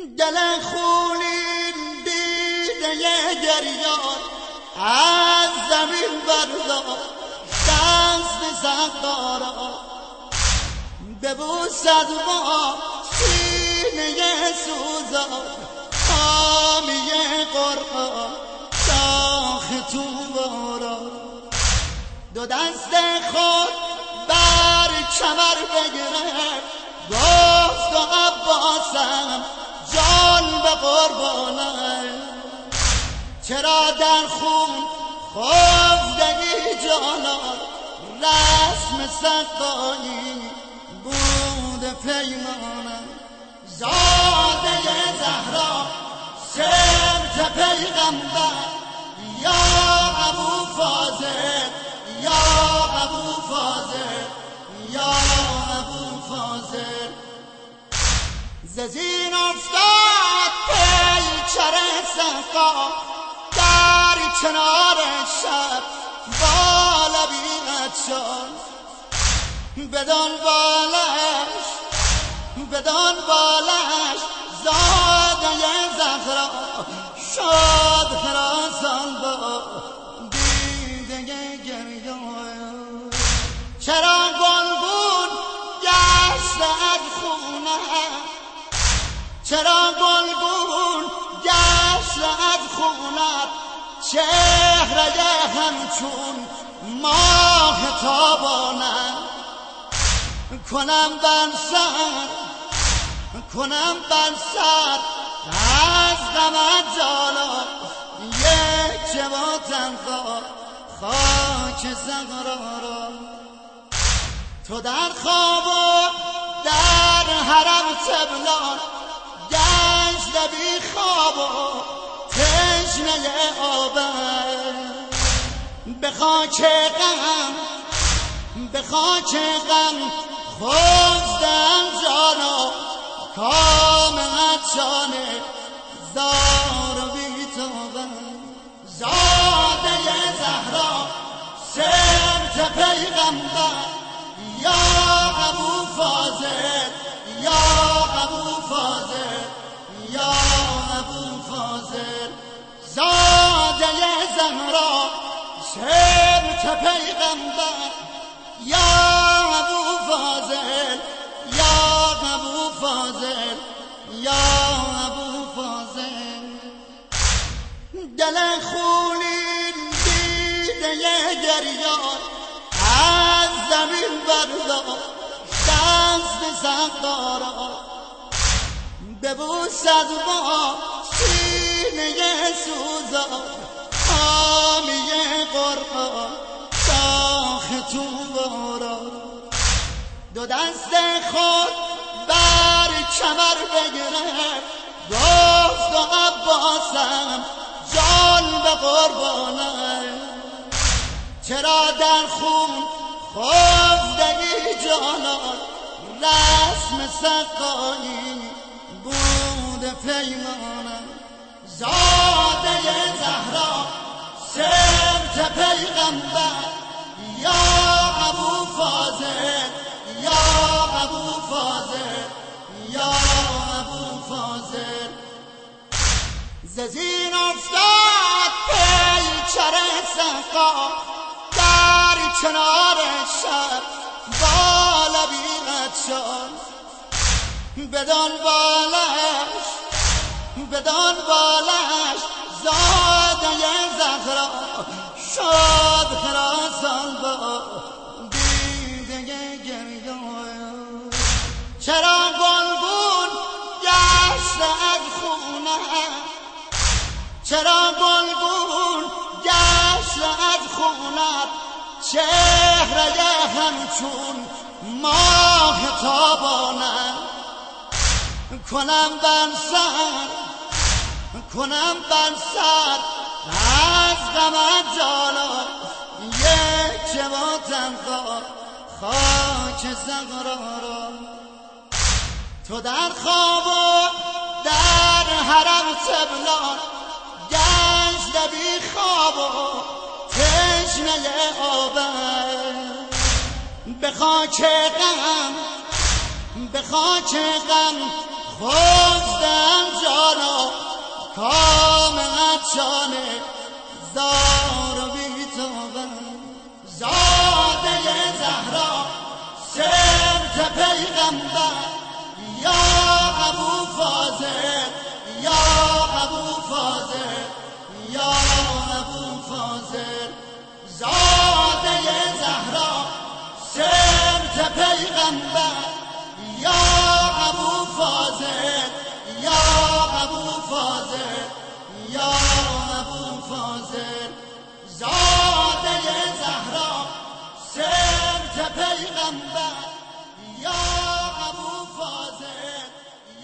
دل خونین دیده گریان از زمین بردار، دست زغارا ببوسد ما سینه سوزان، حامی قرآن داخ تو بارا. دو دست خود بر کمر بگیره گفت و عباسم جان به قربانه، چرا در خون خفتگی جانان، رسم سقایی بود پیمانه. زاده زهرا سمت پیغمبر، یا ابو فاضل یا ابو فاضل یا ابو فاضل. ز زین افتاد پیکر سقا در کنار شب با لبیت شد، بدان بالش زاده زهرا شد خراسان با دیده گریان. چرا گلگون گشت از خونت، چرا گلگون گشت از خونت، چهره همچون ماه تابانه. کنم بر سر از غمت جالا، یک جوا تنها خاک زغرا را. تو در خواب و در حرم تبلان گشت بی خواب و تشنه آبم. به خاک غم خفتم جانا، کامت جانه زار و بیتابم. زاده زهرا سمت پیغمبر، یا ابو فاضل یا ابو فاضل یا ابو فاضل. زاده زهرا سمت پیغمبر، یا ابو فاضل یا ابو فاضل یا ابو فاضل. دل خونین دیده گریان از زمین بردار، دست زغارا ببوسد ما سینه سوزان، حامی قرآن داخ تو بارا. دو دست خود بر کمر بگیره گفت و عباسم جان به قربانه، چرا در خون خفتگی جانان، رسم سقایی بود پیمانه. زاده زهرا سمت پیغمبر، یا ابو فاضل یا ابو فاضل یا ابو فاضل. ز زین افتاد پیکر سقا در کنار شب با لبیت شد، بدان بالش زاده زهرا شد خراسان با دیده گریان. چرا گلگون گشت از خونت، چرا گلگون گشت از خونت، چهره همچون ماه تابانه. کنم بر سر از غمت جالا، یک جوا تنها خاک زغرا را. تو در خواب و در حرم تبلان گشت بی خواب و تشنه آبم. به خاک غم خفتم کاشانه زار و بی‌تابم زاده زهرا سرت پیغمبر یا ابو فاضل یا ابو فاضل یا ابو فاضل زاده زهرا سرت پیغمبر یا ابو فاضل یا ابو فاضل یا ابو فاضل زاده زهرا سرت پیغمبر